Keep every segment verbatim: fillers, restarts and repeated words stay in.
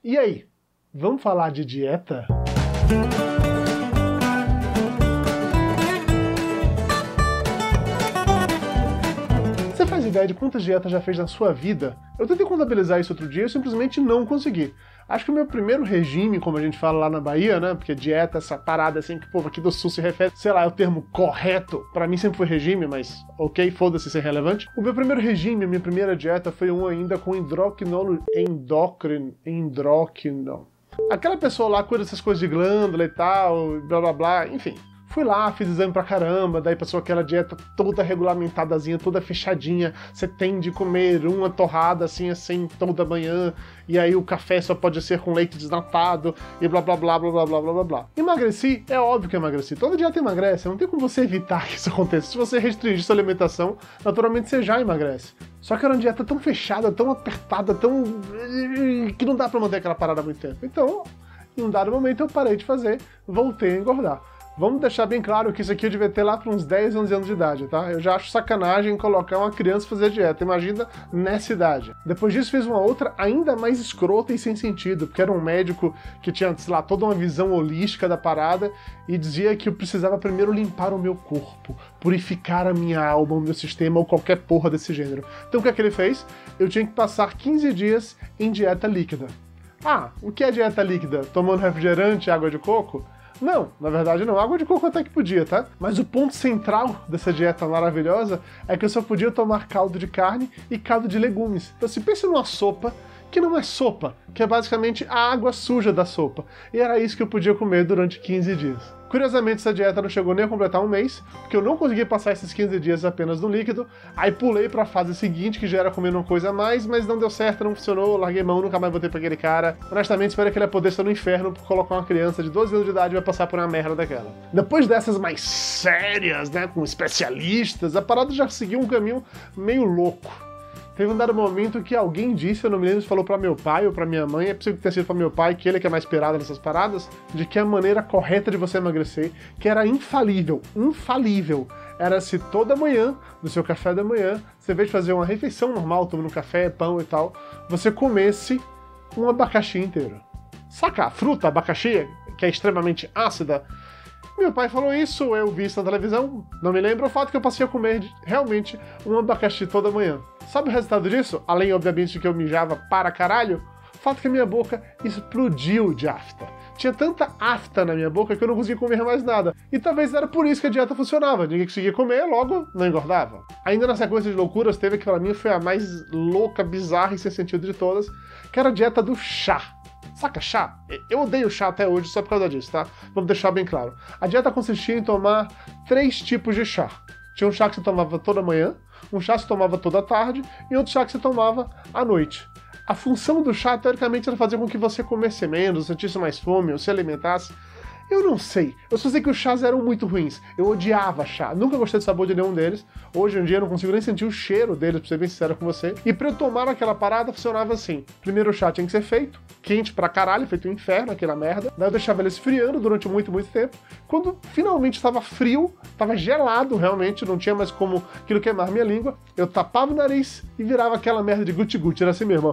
E aí, vamos falar de dieta? Você faz ideia de quantas dietas já fez na sua vida? Eu tentei contabilizar isso outro dia e simplesmente não consegui. Acho que o meu primeiro regime, como a gente fala lá na Bahia, né? Porque dieta, essa parada assim que o povo aqui do Sul se refere, sei lá, é o termo correto. Pra mim sempre foi regime, mas ok, foda-se ser relevante. O meu primeiro regime, a minha primeira dieta foi um ainda com endocrinolo... endócrino... endócrino... Aquela pessoa lá cuida dessas coisas de glândula e tal, blá blá blá, enfim. Fui lá, fiz exame pra caramba, daí passou aquela dieta toda regulamentadazinha, toda fechadinha. Você tem de comer uma torrada assim, assim, toda manhã, e aí o café só pode ser com leite desnatado, e blá blá blá blá blá blá blá blá blá. Emagreci? É óbvio que emagreci. Toda dieta emagrece, não tem como você evitar que isso aconteça. Se você restringir sua alimentação, naturalmente você já emagrece. Só que era uma dieta tão fechada, tão apertada, tão... que não dá pra manter aquela parada há muito tempo. Então, em um dado momento eu parei de fazer, voltei a engordar. Vamos deixar bem claro que isso aqui eu devia ter lá para uns dez, onze anos de idade, tá? Eu já acho sacanagem colocar uma criança fazer dieta, imagina nessa idade. Depois disso fiz uma outra ainda mais escrota e sem sentido, porque era um médico que tinha, sei lá, toda uma visão holística da parada e dizia que eu precisava primeiro limpar o meu corpo, purificar a minha alma, o meu sistema ou qualquer porra desse gênero. Então o que é que ele fez? Eu tinha que passar quinze dias em dieta líquida. Ah, o que é dieta líquida? Tomando refrigerante e água de coco? Não, na verdade não. Água de coco até que podia, tá? Mas o ponto central dessa dieta maravilhosa é que eu só podia tomar caldo de carne e caldo de legumes. Então se pensa numa sopa que não é sopa, que é basicamente a água suja da sopa. E era isso que eu podia comer durante quinze dias. Curiosamente, essa dieta não chegou nem a completar um mês, porque eu não consegui passar esses quinze dias apenas no líquido, aí pulei pra fase seguinte, que já era comendo uma coisa a mais, mas não deu certo, não funcionou, larguei mão, nunca mais voltei pra aquele cara. Honestamente, espero que ele apodreça no inferno por colocar uma criança de doze anos de idade e vai passar por uma merda daquela. Depois dessas mais sérias, né, com especialistas, a parada já seguiu um caminho meio louco. Teve um dado momento que alguém disse, eu não me lembro se falou pra meu pai ou pra minha mãe, é possível que tenha sido pra meu pai, que ele é que é mais pirado nessas paradas, de que a maneira correta de você emagrecer, que era infalível, infalível, era se toda manhã, no seu café da manhã, você, em vez de fazer uma refeição normal, tomando café, pão e tal, você comesse um abacaxi inteiro. Saca a fruta, abacaxi, que é extremamente ácida? Meu pai falou isso, eu vi isso na televisão, não me lembro, o fato que eu passei a comer realmente um abacaxi toda manhã. Sabe o resultado disso? Além, obviamente, de que eu mijava para caralho, o fato que a minha boca explodiu de afta. Tinha tanta afta na minha boca que eu não conseguia comer mais nada. E talvez era por isso que a dieta funcionava. Ninguém conseguia comer, logo não engordava. Ainda na sequência de loucuras, teve que pra mim foi a mais louca, bizarra e sem sentido de todas, que era a dieta do chá. Saca chá? Eu odeio chá até hoje só por causa disso, tá? Vamos deixar bem claro. A dieta consistia em tomar três tipos de chá. Tinha um chá que você tomava toda manhã, um chá que você tomava toda tarde e outro chá que você tomava à noite. A função do chá, teoricamente, era fazer com que você comesse menos, sentisse mais fome ou se alimentasse. Eu não sei. Eu só sei que os chás eram muito ruins. Eu odiava chá. Nunca gostei do sabor de nenhum deles. Hoje em dia eu não consigo nem sentir o cheiro deles, pra ser bem sincero com você. E pra eu tomar aquela parada, funcionava assim. Primeiro o chá tinha que ser feito, quente pra caralho, feito um inferno, aquela merda. Daí eu deixava ele esfriando durante muito, muito tempo. Quando finalmente estava frio, estava gelado realmente, não tinha mais como aquilo queimar minha língua, eu tapava o nariz e virava aquela merda de guti-guti. Era assim mesmo,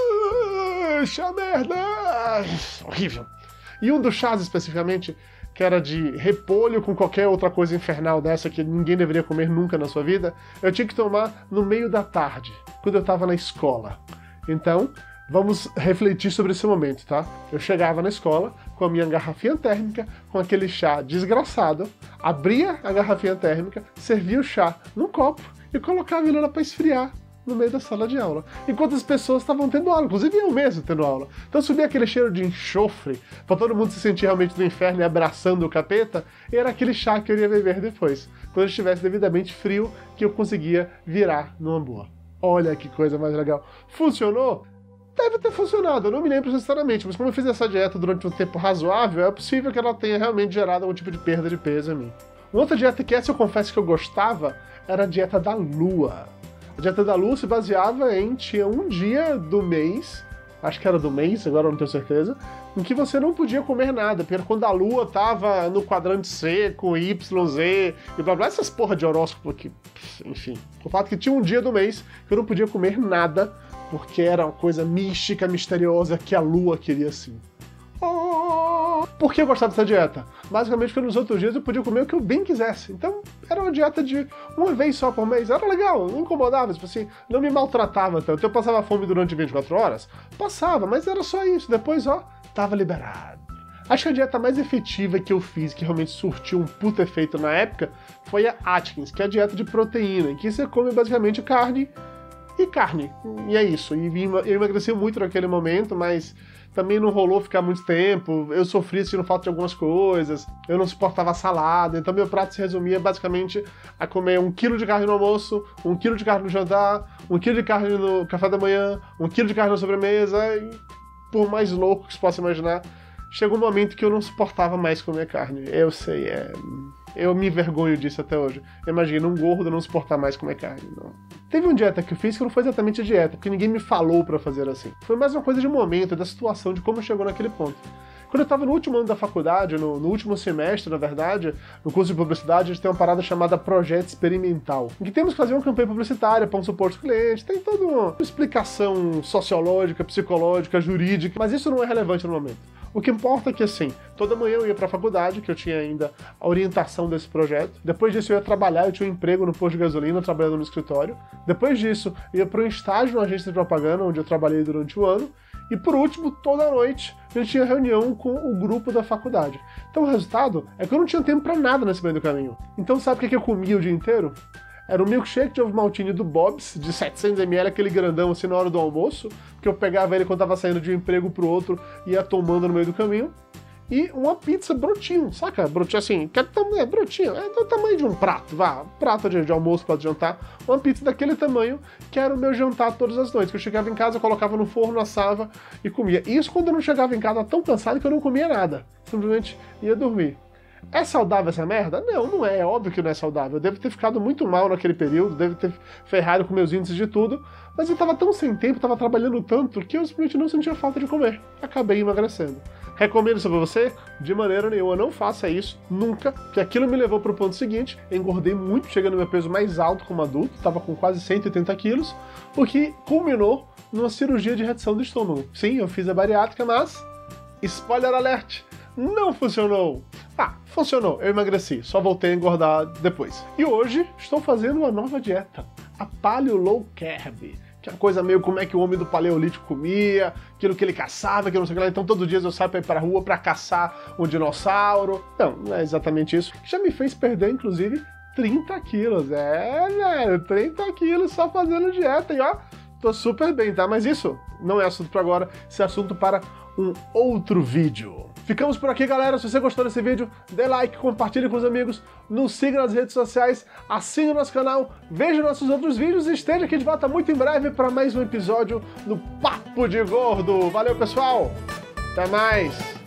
ó. Chá merda! Horrível. E um dos chás, especificamente, que era de repolho com qualquer outra coisa infernal dessa que ninguém deveria comer nunca na sua vida, eu tinha que tomar no meio da tarde, quando eu estava na escola. Então, vamos refletir sobre esse momento, tá? Eu chegava na escola com a minha garrafinha térmica, com aquele chá desgraçado, abria a garrafinha térmica, servia o chá num copo e colocava ele lá para esfriar no meio da sala de aula, enquanto as pessoas estavam tendo aula, inclusive eu mesmo tendo aula. Então subia aquele cheiro de enxofre, pra todo mundo se sentir realmente no inferno e abraçando o capeta, e era aquele chá que eu iria beber depois, quando estivesse devidamente frio, que eu conseguia virar numa boa. Olha que coisa mais legal. Funcionou? Deve ter funcionado, eu não me lembro sinceramente, mas como eu fiz essa dieta durante um tempo razoável, é possível que ela tenha realmente gerado algum tipo de perda de peso em mim. Uma outra dieta que essa eu confesso que eu gostava era a dieta da lua. A dieta da lua se baseava em tinha um dia do mês, acho que era do mês, agora eu não tenho certeza, em que você não podia comer nada, porque quando a lua tava no quadrante C, com Y, Z, e blá blá, essas porra de horóscopo aqui, enfim. O fato que tinha um dia do mês que eu não podia comer nada, porque era uma coisa mística, misteriosa, que a lua queria sim. Oh! Por que eu gostava dessa dieta? Basicamente porque nos outros dias eu podia comer o que eu bem quisesse. Então era uma dieta de uma vez só por mês. Era legal, não incomodava, tipo assim, não me maltratava tanto. Eu passava fome durante vinte e quatro horas? Passava, mas era só isso. Depois, ó, tava liberado. Acho que a dieta mais efetiva que eu fiz, que realmente surtiu um puto efeito na época, foi a Atkins, que é a dieta de proteína, em que você come basicamente carne e carne. E é isso. E eu emagreci muito naquele momento, mas também não rolou ficar muito tempo. Eu sofri sentindo falta de algumas coisas, eu não suportava salada, então meu prato se resumia basicamente a comer um quilo de carne no almoço, um quilo de carne no jantar, um quilo de carne no café da manhã, um quilo de carne na sobremesa, e por mais louco que você possa imaginar, chegou um momento que eu não suportava mais comer carne. Eu sei, é... eu me envergonho disso até hoje. Imagina, um gordo não suportar mais comer carne, não. Teve uma dieta que eu fiz que não foi exatamente a dieta, porque ninguém me falou pra fazer assim. Foi mais uma coisa de momento, da situação, de como chegou naquele ponto. Quando eu tava no último ano da faculdade, no, no último semestre, na verdade, no curso de publicidade, a gente tem uma parada chamada Projeto Experimental, em que temos que fazer uma campanha publicitária para um suporte cliente, tem toda uma explicação sociológica, psicológica, jurídica, mas isso não é relevante no momento. O que importa é que, assim, toda manhã eu ia pra faculdade, que eu tinha ainda a orientação desse projeto. Depois disso eu ia trabalhar, eu tinha um emprego no posto de gasolina, trabalhando no escritório. Depois disso, eu ia para um estágio na agência de propaganda, onde eu trabalhei durante o ano. E por último, toda noite, a gente tinha reunião com o grupo da faculdade. Então o resultado é que eu não tinha tempo pra nada nesse meio do caminho. Então sabe o que eu comia o dia inteiro? Era um milkshake de ovo maltine do Bob's, de setecentos mililitros, aquele grandão assim na hora do almoço, que eu pegava ele quando tava saindo de um emprego pro outro e ia tomando no meio do caminho. E uma pizza brotinho, saca? Brotinho assim, que é, é brotinho, é do tamanho de um prato, vá, prato de, de almoço, prato de jantar. Uma pizza daquele tamanho, que era o meu jantar todas as noites. Que eu chegava em casa, eu colocava no forno, assava e comia. Isso quando eu não chegava em casa tão cansado que eu não comia nada. Simplesmente ia dormir. É saudável essa merda? Não, não é. É óbvio que não é saudável. Eu devo ter ficado muito mal naquele período, devo ter ferrado com meus índices de tudo, mas eu tava tão sem tempo, tava trabalhando tanto, que eu simplesmente não sentia falta de comer. Acabei emagrecendo. Recomendo isso pra você? De maneira nenhuma, não faça isso, nunca, porque aquilo me levou pro ponto seguinte, engordei muito, chegando no meu peso mais alto como adulto, tava com quase cento e oitenta quilos, o que culminou numa cirurgia de redução do estômago. Sim, eu fiz a bariátrica, mas, spoiler alert, não funcionou! Ah, funcionou, eu emagreci, só voltei a engordar depois. E hoje estou fazendo uma nova dieta, a Paleo Low Carb, que é uma coisa meio como é que o homem do paleolítico comia, aquilo que ele caçava, que não sei o que lá, então todos os dias eu saio pra ir pra rua pra caçar um dinossauro. Não, não é exatamente isso. Já me fez perder, inclusive, trinta quilos. É, velho, trinta quilos só fazendo dieta, e ó, tô super bem, tá? Mas isso não é assunto pra agora, isso é assunto para um outro vídeo. Ficamos por aqui, galera. Se você gostou desse vídeo, dê like, compartilhe com os amigos, nos siga nas redes sociais, assine o nosso canal, veja nossos outros vídeos e esteja aqui de volta muito em breve para mais um episódio do Papo de Gordo. Valeu, pessoal! Até mais!